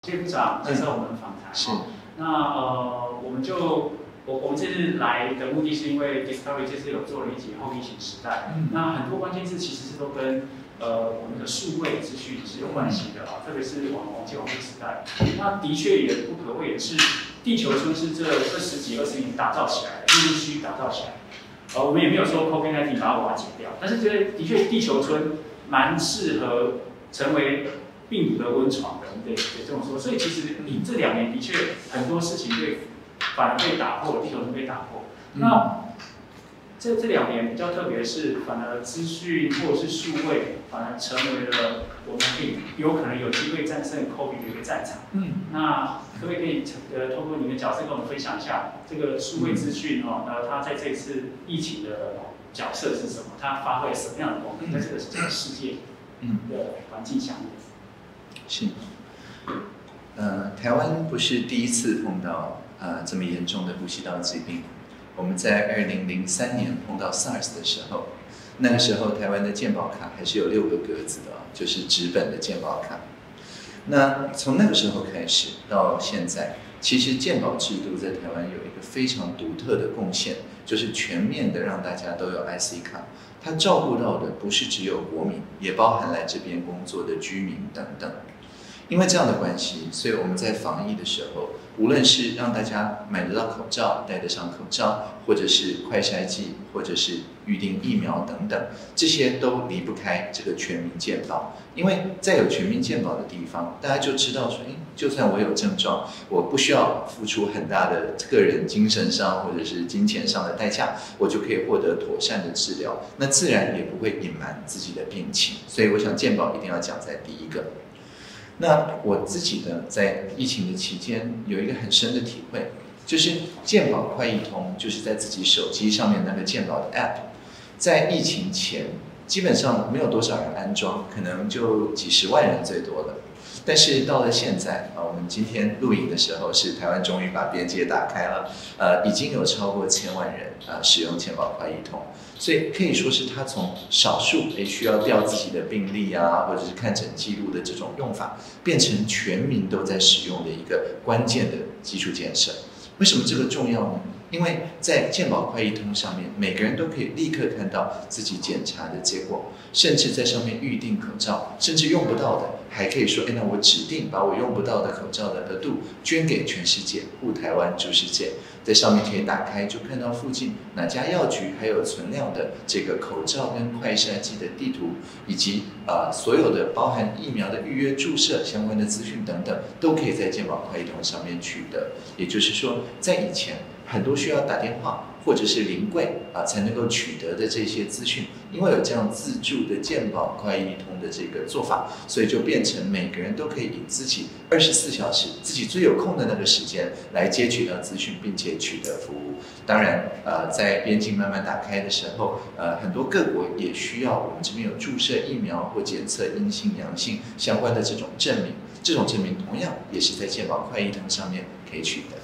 谢部长接受我们的访谈。 是。 那我们这次来的目的是因为 Discovery 这次有做了一集后疫情时代，那很多关键字其实是都跟我们的数位资讯是有关系的啊，特别是网络时代。那的确也不可讳言是地球村是这10几20年打造起来的，陆续打造起来的。我们也没有说 COVID-19 把它瓦解掉，但是这个的确地球村蛮适合成为病毒的温床的，对这种说。所以其实你这2年的确很多事情反而被打破，地球村被打破。那这2年比较特别的是，反而资讯或者是数位，反而成为了我们有可能有机会战胜 COVID 的一个战场。那可不可以透过你的角色跟我们分享一下这个数位资讯它在这一次疫情的角色是什么？它发挥了什么样的功能？在这个世界的环境下面。 是。台湾不是第一次碰到这么严重的呼吸道疾病。我们在2003年碰到 SARS 的时候，那个时候台湾的健保卡还是有6个格子的，就是纸本的健保卡。那从那个时候开始到现在，其实健保制度在台湾有一个非常独特的贡献，就是全面的让大家都有 IC 卡。它照顾到的不是只有国民，也包含来这边工作的居民等等。因为这样的关系，所以我们在防疫的时候，无论是让大家买得到口罩、戴得上口罩，或者是快筛剂，或者是预定疫苗等等，这些都离不开这个全民健保。因为在有全民健保的地方，大家就知道说，就算我有症状，我不需要付出很大的个人精神上或者是金钱上的代价，我就可以获得妥善的治疗，那自然也不会隐瞒自己的病情。所以我想健保一定要讲在第一个。那我自己呢，在疫情的期间有一个很深的体会，就是健保快易通，就是在自己手机上面那个健保的 App， 在疫情前基本上没有多少人安装，可能就几十万人最多了。但是到了现在我们今天录影的时候，是台湾终于把边界打开了，已经有超过1000万人使用健保快易通，所以可以说是它从少数需要调自己的病历或者是看诊记录的这种用法，变成全民都在使用的一个关键的基础建设。为什么这个重要呢？因为在健保快易通上面，每个人都可以立刻看到自己检查的结果，甚至在上面预定口罩，甚至用不到的还可以说，那我指定把我用不到的口罩的额度捐给全世界，护台湾助世界。在上面可以打开，就看到附近哪家药局还有存量的这个口罩跟快筛剂的地图，以及所有的包含疫苗的预约注射相关的资讯等等，都可以在健保快易通上面取得。也就是说，在以前很多需要打电话或者是临柜才能够取得的这些资讯，因为有这样自助的健保快易通的这个做法，所以就变成每个人都可以以自己24小时自己最有空的那个时间来接取到资讯，并且取得服务。当然在边境慢慢打开的时候，很多各国也需要我们这边有注射疫苗或检测阴性阳性相关的这种证明，这种证明同样也是在健保快易通上面可以取得。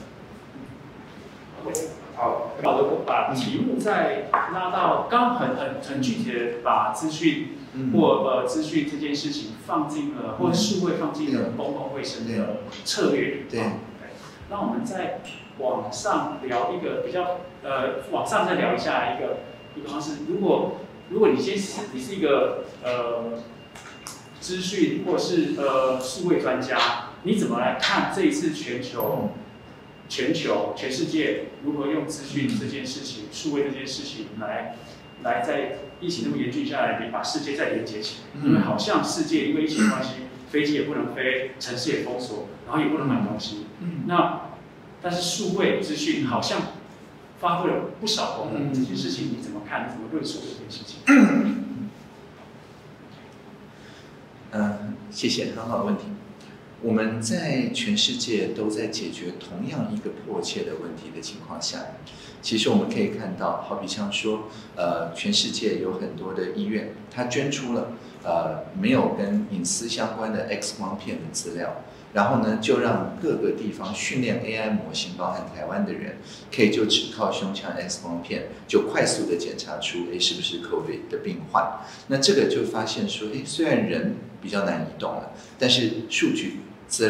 好的，我把题目再拉到刚很具体的把资讯或资讯这件事情放进了，或数位放进了公共卫生的策略。 对。 那我们再往上聊一个比较往上再聊一下一个方式。如果你是一个资讯或是数位专家，你怎么来看这一次全世界如何用资讯这件事情、数位这件事情来在疫情那么严峻下来，把世界再连接起来？因为好像世界因为疫情关系，飞机也不能飞，城市也封锁，然后也不能买东西。但是数位资讯好像发挥了不少功能。这件事情你怎么看？你怎么论述这件事情？ 谢谢，很好的问题。我们在全世界都在解决同样一个迫切的问题的情况下，其实我们可以看到，好比像说，全世界有很多的医院，它捐出了没有跟隐私相关的 X 光片的资料，然后呢，就让各个地方训练 AI 模型，包含台湾的人，可以就只靠胸腔 X 光片，就快速的检查出，是不是 COVID 的病患。那这个就发现说，虽然人比较难移动了，但是数据资料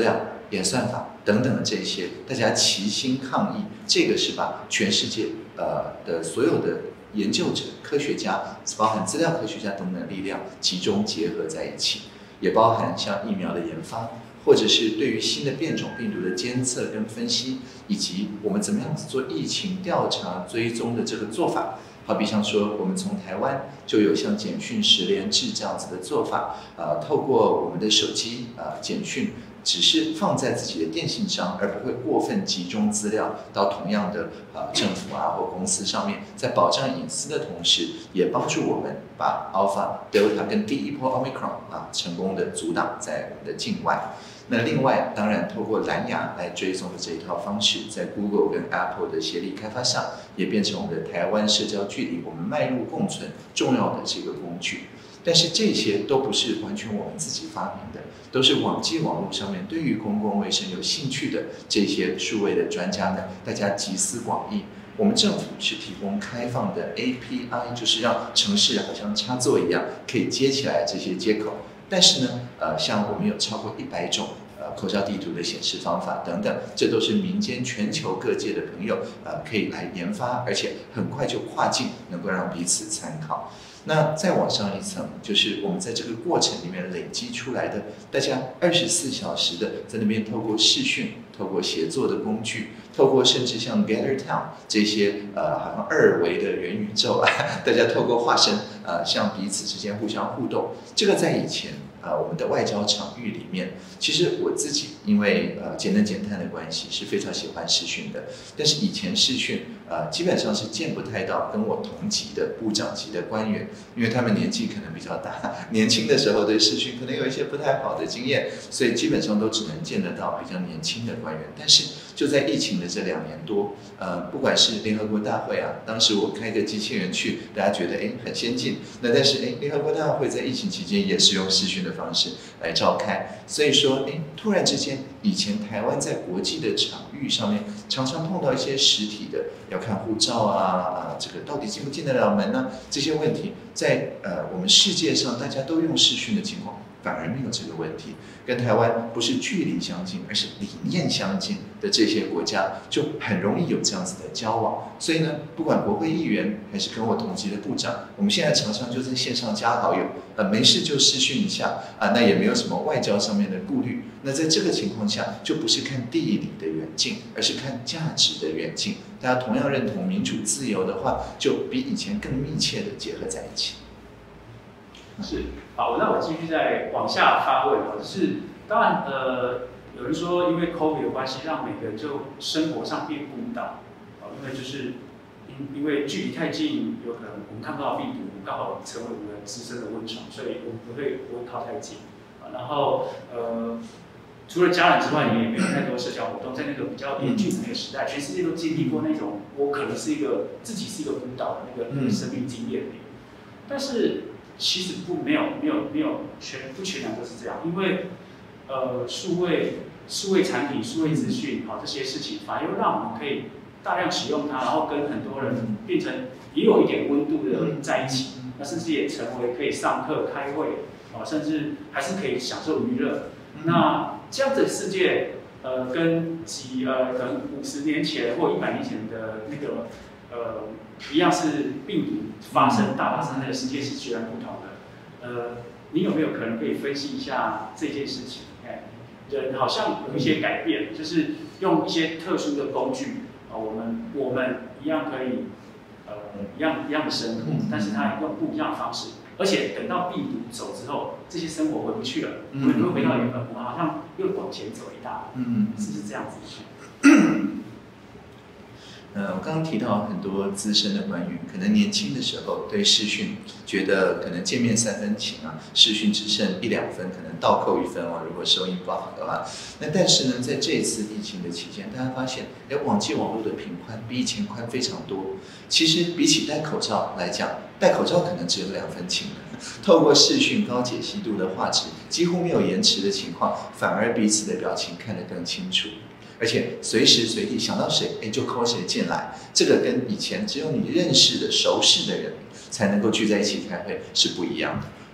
演算法等等的这些，大家齐心抗疫，这个是把全世界的所有的研究者、科学家，包含资料科学家等等力量集中结合在一起，也包含像疫苗的研发，或者是对于新的变种病毒的监测跟分析，以及我们怎么样子做疫情调查追踪的这个做法。好比像说，我们从台湾就有像简讯10连制这样子的做法，透过我们的手机简讯，只是放在自己的电信上，而不会过分集中资料到同样的政府或公司上面，在保障隐私的同时，也帮助我们把 Alpha、Delta 跟第一波 Omicron 成功的阻挡在我们的境外。那另外，当然透过蓝牙来追踪的这一套方式，在 Google 跟 Apple 的协力开发下，也变成我们的台湾社交距离我们迈入共存重要的这个工具。但是这些都不是完全我们自己发明的，都是网际网络上面对于公共卫生有兴趣的这些数位的专家们，大家集思广益。我们政府是提供开放的 API， 就是让城市好像插座一样可以接起来这些接口。但是呢，像我们有超过100种口罩地图的显示方法等等，这都是民间全球各界的朋友可以来研发，而且很快就跨境，能够让彼此参考。那再往上一层，就是我们在这个过程里面累积出来的，大家24小时的在那边透过视讯、透过协作的工具，透过甚至像 GatherTown 这些好像2维的元宇宙大家透过化身像彼此之间互相互动，这个在以前我们的外交场域里面，其实我自己因为节能减碳的关系是非常喜欢视讯的，但是以前视讯基本上是见不太到跟我同级的部长级的官员，因为他们年纪可能比较大，年轻的时候对视讯可能有一些不太好的经验，所以基本上都只能见得到比较年轻的官员。但是就在疫情的这2年多，不管是联合国大会当时我开个机器人去，大家觉得很先进，那但是联合国大会在疫情期间也使用视讯的方式来召开，所以说突然之间，以前台湾在国际的场域上面常常碰到一些实体的要看护照这个到底进不进得了门呢？这些问题在我们世界上大家都用视讯的情况，反而没有这个问题。跟台湾不是距离相近，而是理念相近的这些国家，就很容易有这样子的交往。所以呢，不管国会议员还是跟我同级的部长，我们现在常常就在线上加好友，没事就视讯一下那也没有什么外交上面的顾虑。那在这个情况下，就不是看地理的远近，而是看价值的远近。大家同样认同民主自由的话，就比以前更密切的结合在一起。 是，好，那我继续再往下发问就是当然有人说因为 COVID 的关系，让每个人就生活上变孤岛因为就是因为距离太近，有可能我们看不到病毒刚好成为我们自身的温床，所以我们不会靠太近然后除了家人之外，你也没有太多社交活动。在那个比较严峻的那个时代，全世界都经历过那种我可能是自己是一个孤岛的那个生命经验但是其实没有全然都是这样，因为数位产品、数位资讯这些事情，反而又让我们可以大量使用它，然后跟很多人变成也有一点温度的在一起，那甚至也成为可以上课、开会甚至还是可以享受娱乐。那这样子的世界，跟可能50年前或100年前的那个一样是病毒大发生那个世界是截然不同的。你有没有可能可以分析一下这件事情？人好像有一些改变，就是用一些特殊的工具我们一样可以一样的生活，但是它用不一样的方式。而且等到病毒走之后，这些生活回不去了，会回到原本，我们好像又往前走一大步，是不是这样子？ 我刚刚提到很多资深的官员，可能年轻的时候对视讯觉得可能见面3分情视讯只剩1、2分，可能倒扣1分如果收音不好的话。那但是呢，在这一次疫情的期间，大家发现，网际网络的频宽比以前宽非常多。其实比起戴口罩来讲，戴口罩可能只有2分情了。透过视讯高解析度的画质，几乎没有延迟的情况，反而彼此的表情看得更清楚。而且随时随地想到谁，就 call 谁进来。这个跟以前只有你认识的、熟识的人才能够聚在一起开会是不一样的。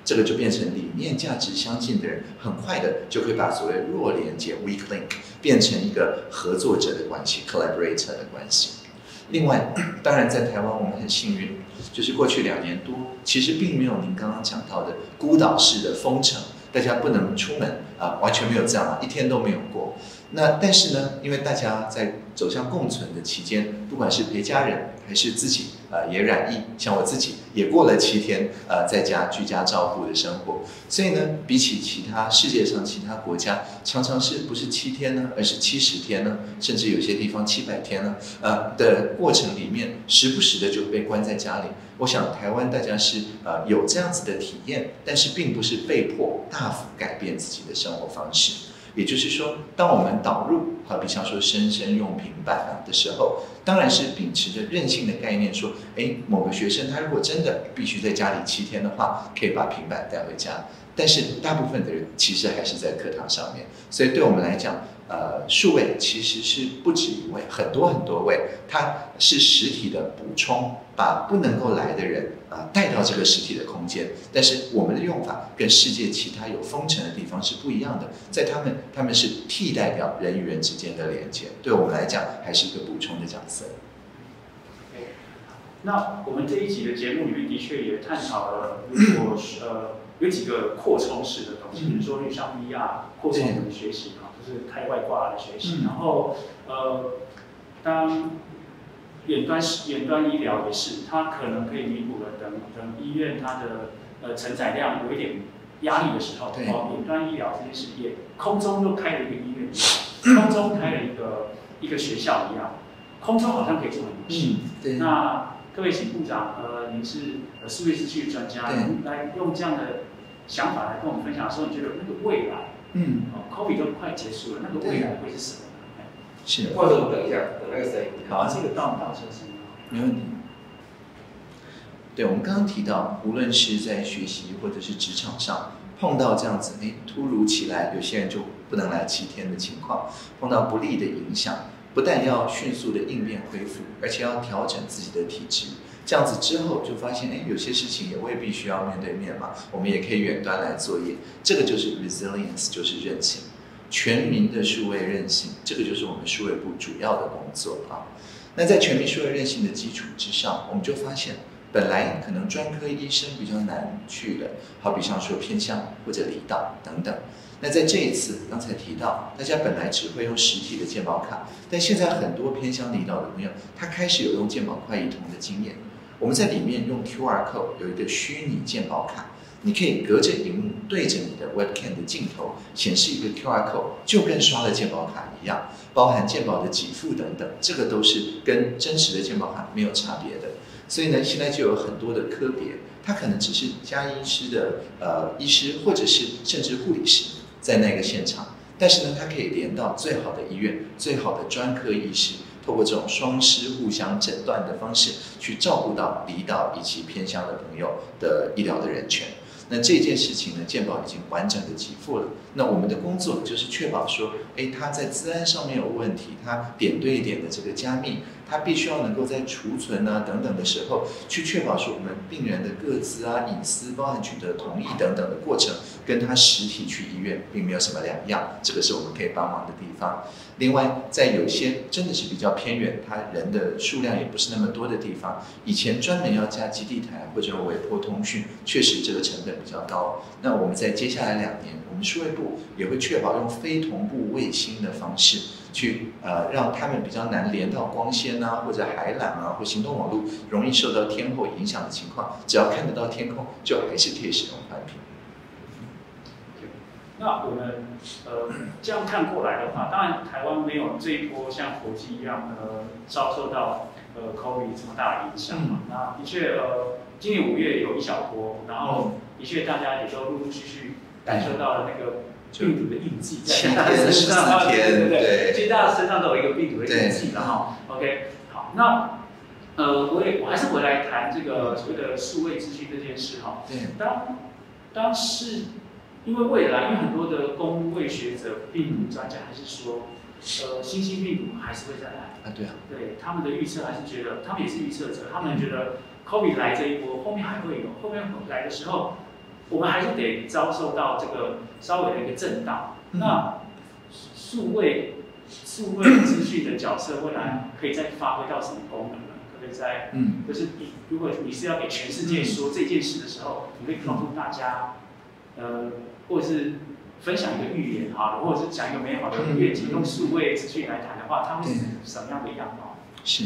这个就变成理念价值相近的人，很快的就会把所谓弱连接 weak link 变成一个合作者的关系 collaborator 的关系。另外，当然在台湾我们很幸运，就是过去2年多，其实并没有您刚刚讲到的孤岛式的封城，大家不能出门完全没有这样，一天都没有过。那但是呢，因为大家在走向共存的期间，不管是陪家人还是自己也染疫，像我自己也过了7天在家居家照护的生活，所以呢，比起其他世界上其他国家，常常是不是7天呢，而是70天呢，甚至有些地方700天呢的过程里面，时不时的就被关在家里。我想台湾大家是有这样子的体验，但是并不是被迫大幅改变自己的生活方式。也就是说，当我们导入好比像说生生用平板的时候，当然是秉持着韧性的概念，说，某个学生他如果真的必须在家里7天的话，可以把平板带回家。但是大部分的人其实还是在课堂上面，所以对我们来讲，数位其实是不止一位，很多很多位，它是实体的补充，把不能够来的人带到这个实体的空间。但是我们的用法跟世界其他有封城的地方是不一样的，在他们是替代掉人与人之间的连接，对我们来讲还是一个补充的角色。 那我们这一集的节目里面的确也探讨了，如果有几个扩充式的东西，比如说像 VR 扩充的学习就是开外挂的学习，然后当远端医疗也是，它可能可以弥补了等医院它的承载量有一点压力的时候，远端医疗这件事也空中又开了一个医院一样，空中开了一个学校一样，空中好像可以做很多事。那各位请部长，您是数位资讯专家，您来用这样的想法来跟我们分享的时候，你觉得那个未来，COVID 都快结束了，那个未来会是什么呢？ 是， 或者我等一下，等那个声音。 好，这个到车声音。 没问题。对，我们刚刚提到，无论是在学习或者是职场上，碰到这样子，突如其来，有些人就不能来7天的情况，碰到不利的影响。不但要迅速的应变恢复，而且要调整自己的体质。这样子之后就发现，有些事情也未必需要面对面嘛，我们也可以远端来作业。这个就是 resilience， 就是韧性，全民的数位韧性，这个就是我们数位部主要的工作啊。那在全民数位韧性的基础之上，我们就发现，本来可能专科医生比较难去的，好比像说偏乡或者离岛等等。那在这一次，刚才提到，大家本来只会用实体的健保卡，但现在很多偏乡离岛的朋友，他开始有用健保快易通的经验。我们在里面用 QR code 有一个虚拟健保卡，你可以隔着荧幕对着你的 webcam 的镜头显示一个 QR code， 就跟刷了健保卡一样，包含健保的给付等等，这个都是跟真实的健保卡没有差别的。所以呢，现在就有很多的科别，它可能只是家医师的医师，或者是甚至护理师。在那个现场，但是呢，它可以连到最好的医院、最好的专科医师，透过这种双师互相诊断的方式，去照顾到离岛以及偏乡的朋友的医疗的人权。那这件事情呢，健保已经完整的给付了。那我们的工作就是确保说，它在资安上面有问题，它点对点的这个加密，它必须要能够在储存等等的时候，去确保说我们病人的个资隐私，包含取得同意等等的过程，跟他实体去医院并没有什么两样。这个是我们可以帮忙的地方。另外，在有些真的是比较偏远，它人的数量也不是那么多的地方，以前专门要加基地台或者委托通讯，确实这个成本比较高。那我们在接下来2年，我们数位部也会确保用非同步卫星的方式，去让他们比较难连到光纤或者海缆或行动网络容易受到天候影响的情况，只要看得到天空，就还是可以使用宽频。 那我们这样看过来的话，当然台湾没有这一波像国际一样遭受到COVID 这么大的影响嘛。那的确今年5月有一小波，然后的确大家也都陆陆续续感受到了那个病毒的印记在大家身上，对，其实大家身上都有一个病毒的印记了哈。OK， 好，那我还是回来谈这个所谓的数位资讯这件事哈。当是因为未来，因为很多的公卫学者、病毒专家还是说，新兴病毒还是会再来。对，他们的预测还是觉得，他们也是预测者，他们觉得 COVID 来这一波，后面还会有，后面来的时候， 我们还是得遭受到这个稍微的一个震荡。那数位资讯的角色未来可以再发挥到什么功能呢？可不可以在就是如果你是要给全世界说这件事的时候，你可以告诉大家，或者是分享一个预言好了，或者是讲一个美好的愿景，用数位资讯来谈的话，它会是什么样的样貌？ 是。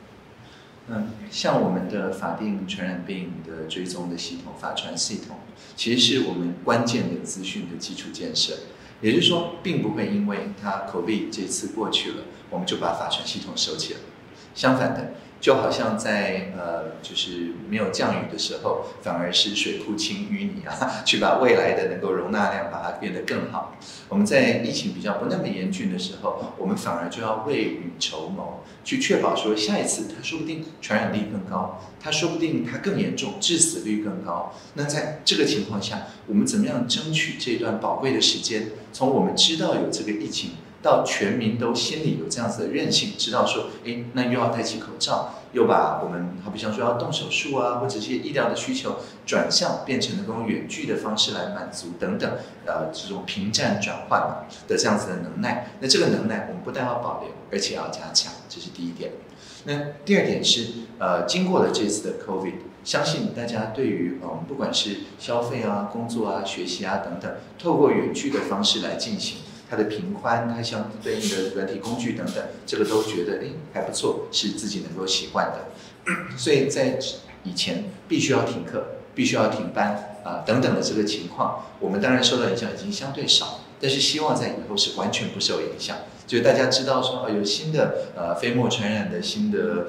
像我们的法定传染病的追踪的系统，法传系统，其实是我们关键的资讯的基础建设。也就是说，并不会因为它 COVID 这次过去了，我们就把法传系统收起了。相反的，就好像在就是没有降雨的时候，反而是水库清淤泥啊，去把未来的能够容纳量把它变得更好。我们在疫情比较不那么严峻的时候，我们反而就要未雨绸缪，去确保说下一次它说不定传染力更高，它说不定它更严重，致死率更高。那在这个情况下，我们怎么样争取这段宝贵的时间，从我们知道有这个疫情，到全民都心里有这样子的韧性，知道说，那又要戴起口罩，又把我们好比像说要动手术啊，或者这些医疗的需求转向变成能够用远距的方式来满足等等，这种平战转换嘛的这样子的能耐。那这个能耐我们不但要保留，而且要加强，这是第一点。那第二点是，经过了这次的 COVID， 相信大家对于不管是消费啊、工作啊、学习啊等等，透过远距的方式来进行。它的频宽，它相对应的软体工具等等，这个都觉得还不错，是自己能够习惯的。所以在以前必须要停课、必须要停班等等的这个情况，我们当然受到影响已经相对少，但是希望在以后是完全不受影响。就是大家知道说有新的飞沫传染的新的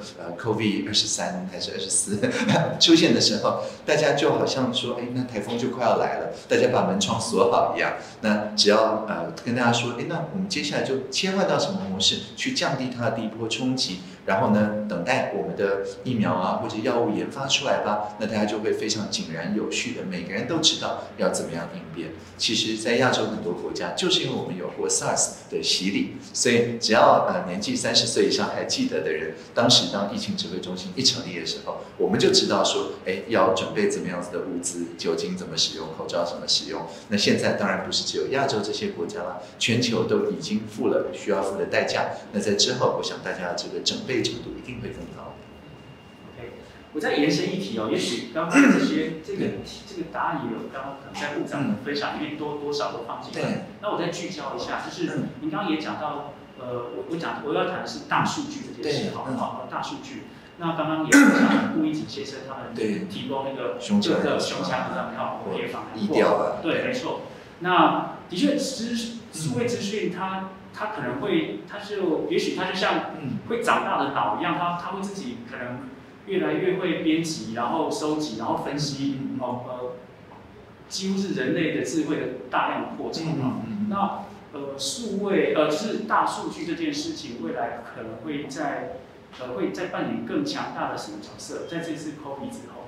COVID-23还是24出现的时候，大家就好像说那台风就快要来了，大家把门窗锁好一样。那只要跟大家说那我们接下来就切换到什么模式去降低它的第一波冲击，然后呢等待我们的疫苗啊或者药物研发出来吧，那大家就会非常井然有序的，每个人都知道要怎么样应变。其实在亚洲很多国家，就是因为我们有过 SARS 的洗礼，所以只要年纪30岁以上还记得的人，当时当疫情指挥中心一成立的时候，我们就知道说要准备怎么样子的物资，酒精怎么使用，口罩怎么使用。那现在当然不是只有亚洲这些国家了，全球都已经付了需要付的代价。那在之后，我想大家这个准备程度一定会更高。 我再延伸一题也许刚刚这个答案也有刚刚可能在部长的分享里面多少都放进来。那我再聚焦一下，就是您刚刚也讲到，我要谈的是大数据这件事，好，大数据。那刚刚也像顾一景先生他们提供那个胸腔的也访谈过，对，没错。那的确，数位资讯它可能会，也许它就像会长大的脑一样，它会自己可能越来越会编辑，然后收集，然后分析，几乎是人类的智慧的大量的扩充那就是大数据这件事情，未来可能会在扮演更强大的什么角色？在这次 COVID 之后，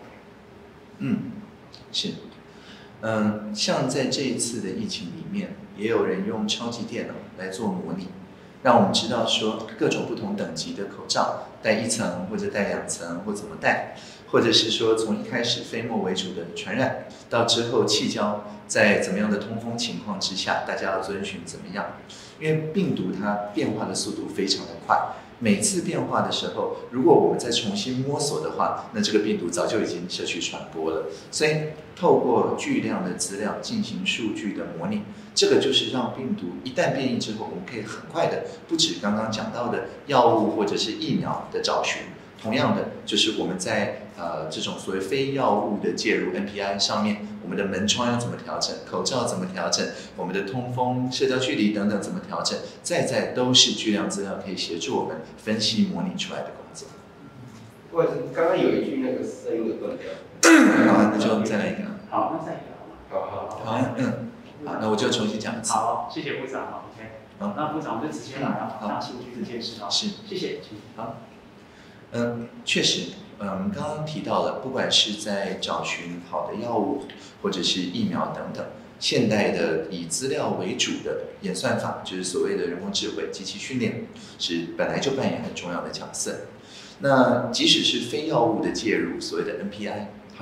是，像在这一次的疫情里面，也有人用超级电脑来做模拟，让我们知道说各种不同等级的口罩，戴1层或者戴2层或怎么戴，或者是说从一开始飞沫为主的传染，到之后气交，在怎么样的通风情况之下，大家要遵循怎么样？因为病毒它变化的速度非常的快。每次变化的时候，如果我们再重新摸索的话，那这个病毒早就已经社区传播了。所以，透过巨量的资料进行数据的模拟，这个就是让病毒一旦变异之后，我们可以很快的，不止刚刚讲到的药物或者是疫苗的找寻，同样的就是我们在这种所谓非药物的介入 NPI 上面，我们的门窗要怎么调整，口罩怎么调整，我们的通风、社交距离等等怎么调整，在都是巨量资料可以协助我们分析模拟出来的工作。 不好意思，刚刚有一句那个声音有断掉。 好，那就再来一个。 好，那再一个好吗？ 好， 好，那我就重新讲一次。 好，谢谢部长。OK。好，那部长我们就直接来大数据这件事是， 谢谢。 好。确实，刚刚提到了，不管是在找寻好的药物，或者是疫苗等等，现代的以资料为主的演算法，就是所谓的人工智慧、机器训练，是本来就扮演很重要的角色。那即使是非药物的介入，所谓的 NPI，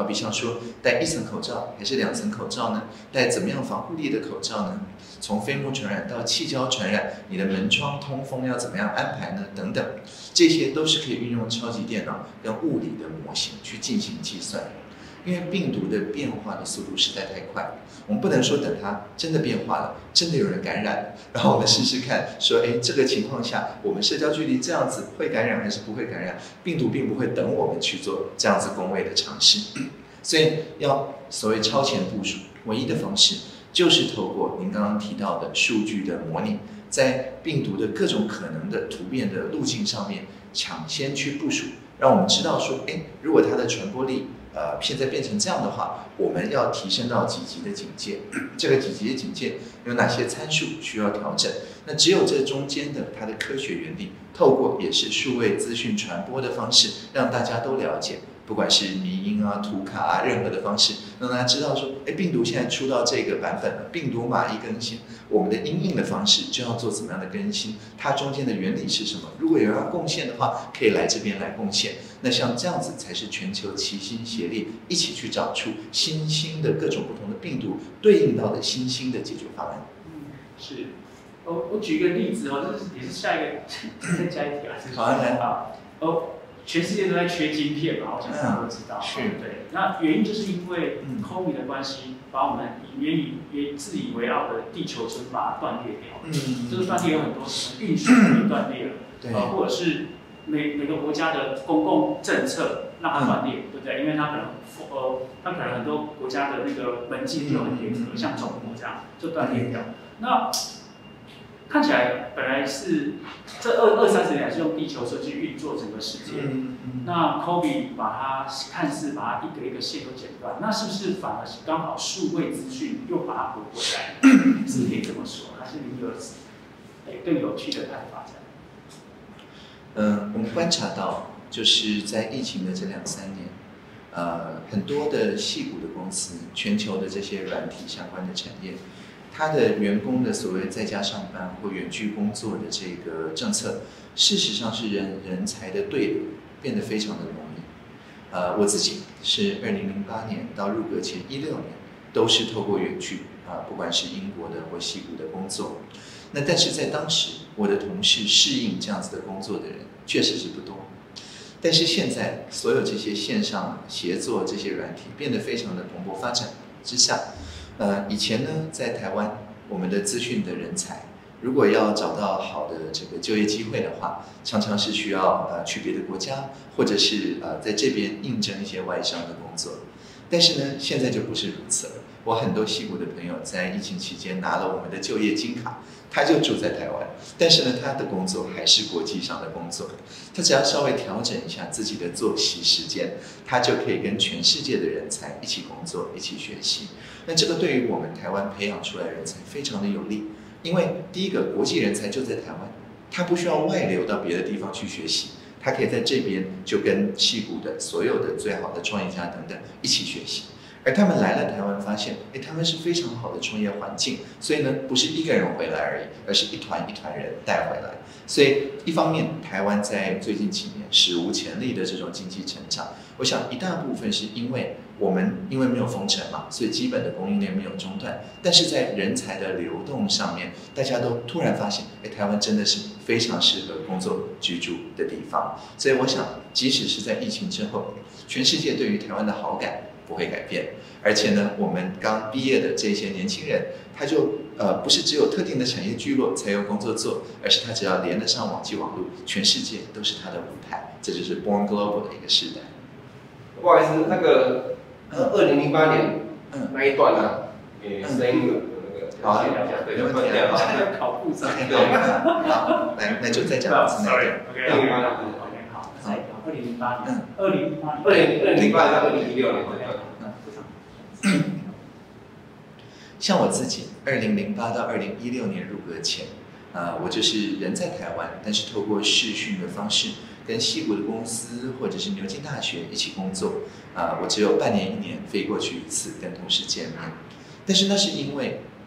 好比像说戴1层口罩还是2层口罩呢？戴怎么样防护力的口罩呢？从飞沫传染到气胶传染，你的门窗通风要怎么样安排呢？等等，这些都是可以运用超级电脑跟物理的模型去进行计算。因为病毒的变化的速度实在太快，我们不能说等它真的变化了，真的有人感染，然后我们试试看，说，这个情况下，我们社交距离这样子会感染还是不会感染？病毒并不会等我们去做这样子公卫的尝试，所以要所谓超前部署，唯一的方式就是透过您刚刚提到的数据的模拟，在病毒的各种可能的突变的路径上面抢先去部署，让我们知道说，如果它的传播力现在变成这样的话，我们要提升到几级的警戒？这个几级的警戒有哪些参数需要调整？那只有这中间的它的科学原理，透过也是数位资讯传播的方式，让大家都了解。不管是迷因啊、图卡啊，任何的方式，让大家知道说，病毒现在出到这个版本了，病毒码一更新，我们的因应的方式就要做怎么样的更新？它中间的原理是什么？如果有人要贡献的话，可以来这边来贡献。那像这样子才是全球齐心协力，一起去找出新兴的各种不同的病毒对应到的新兴的解决方案。 是。我举一个例子这是也是下一个再加一题啊。 好啊，来啊。全世界都在缺晶片嘛，我想大家都知道。 是。 对。那原因就是因为 COVID 的关系，把我们自以为傲的地球村把它断裂掉。这个断裂有很多什么运输也断裂了， 对。 或者是每个国家的公共政策让它断裂，对不对？因为它可能很多国家的那个门禁就很严格，像中国这样就断裂掉。那看起来本来是这20-30年是用地球村去运作整个世界，那 COVID 看似把它一个一个线都剪断，那是不是反而是刚好数位资讯又把它补回来？是可以这么说，还是你有更有趣的看法？ 我们观察到，就是在疫情的这2-3年，很多的矽谷的公司，全球的这些软体相关的产业，它的员工的所谓在家上班或远距工作的这个政策，事实上是人才的对流变得非常的容易。我自己是2008年到入阁前16年，都是透过远距不管是英国的或矽谷的工作。那但是在当时，我的同事适应这样子的工作的人确实是不多。但是现在，所有这些线上协作这些软体变得非常的蓬勃发展之下，以前呢，在台湾，我们的资讯的人才，如果要找到好的这个就业机会的话，常常是需要去别的国家，或者是在这边应征一些外商的工作。但是呢，现在就不是如此了。我很多矽谷的朋友在疫情期间拿了我们的就业金卡，他就住在台湾，但是呢，他的工作还是国际上的工作。他只要稍微调整一下自己的作息时间，他就可以跟全世界的人才一起工作，一起学习。那这个对于我们台湾培养出来的人才非常的有利，因为第一个国际人才就在台湾，他不需要外流到别的地方去学习，他可以在这边就跟矽谷的所有的最好的创业家等等一起学习。而他们来了台湾，发现，台湾是非常好的创业环境，所以呢，不是一个人回来而已，而是一团一团人带回来。所以，一方面，台湾在最近几年史无前例的这种经济成长，我想一大部分是因为我们因为没有封城嘛，所以基本的供应链没有中断。但是在人才的流动上面，大家都突然发现，台湾真的是非常适合工作居住的地方。所以，我想，即使是在疫情之后，全世界对于台湾的好感不会改变，而且呢，我们刚毕业的这些年轻人，他就不是只有特定的产业聚落才有工作做，而是他只要连得上网际网络，全世界都是他的舞台，这就是 Born Global 的一个时代。 不好意思，那个2008年那一段啊，声音有那个， 好， 对， 没问题啊， 考部长， 对， 好，来，那就再讲一次那个。 2008年，好，再讲2008年 ，2008到2016年。 像我自己，2008到2016年入阁前，我就是人在台湾，但是透过视讯的方式，跟矽谷的公司或者是牛津大学一起工作，我只有半年1年飞过去一次跟同事见面。但是那是因为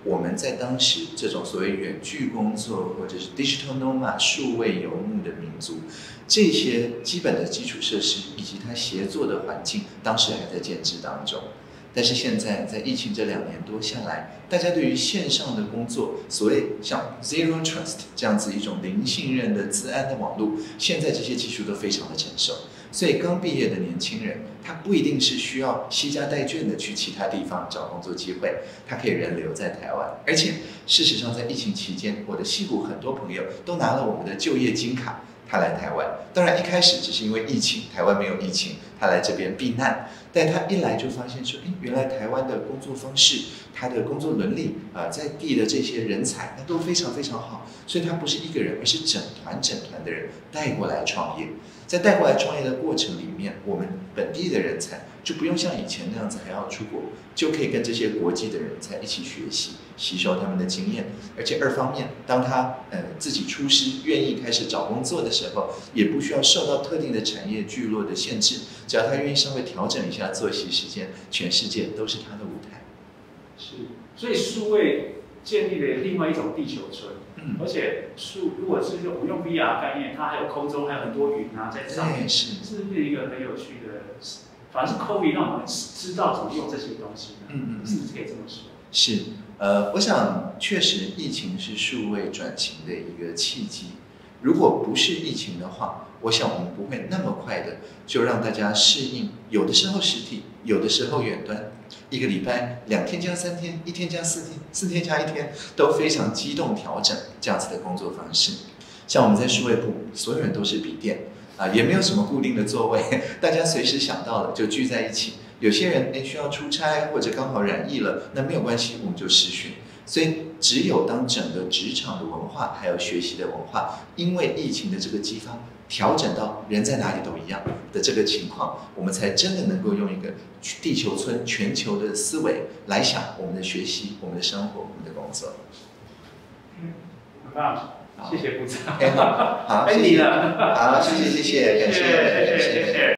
我们在当时这种所谓远距工作或者是 digital nomad 数位游牧的民族，这些基本的基础设施以及它协作的环境，当时还在建制当中。但是现在在疫情这2年多下来，大家对于线上的工作，所谓像 Zero Trust 这样子一种零信任的资安的网络，现在这些技术都非常的成熟。所以刚毕业的年轻人，他不一定是需要携家带眷的去其他地方找工作机会，他可以人留在台湾。而且事实上，在疫情期间，我的矽谷很多朋友都拿了我们的就业金卡，他来台湾。当然一开始只是因为疫情，台湾没有疫情，他来这边避难。但他一来就发现说，原来台湾的工作方式，他的工作伦理在地的这些人才，那都非常非常好。所以他不是一个人，而是整团的人带过来创业。在带过来创业的过程里面，我们本地的人才就不用像以前那样子还要出国，就可以跟这些国际的人才一起学习，吸收他们的经验。而且2方面，当他自己出师，愿意开始找工作的时候，也不需要受到特定的产业聚落的限制，只要他愿意稍微调整一下作息时间，全世界都是他的舞台。 是，所以数位建立了另外一种地球村。而且如果是我们用 VR 概念，它还有空中还有很多云在上面，是一个很有趣的。反而是 COVID 让我们知道怎么用这些东西的，是不是可以这么说？ 是，我想确实疫情是数位转型的一个契机。如果不是疫情的话，我想我们不会那么快的就让大家适应，有的时候实体，有的时候远端。1个礼拜2天加3天，1天加4天，4天加1天，都非常机动调整这样子的工作方式。像我们在数位部，所有人都是笔电也没有什么固定的座位，大家随时想到了就聚在一起。有些人需要出差或者刚好染疫了，那没有关系，我们就视讯。所以只有当整个职场的文化还有学习的文化，因为疫情的这个激发，调整到人在哪里都一样的这个情况，我们才真的能够用一个地球村全球的思维来想我们的学习、我们的生活、我们的工作。 很棒，谢谢部长。 好，谢谢，好，谢谢，感谢。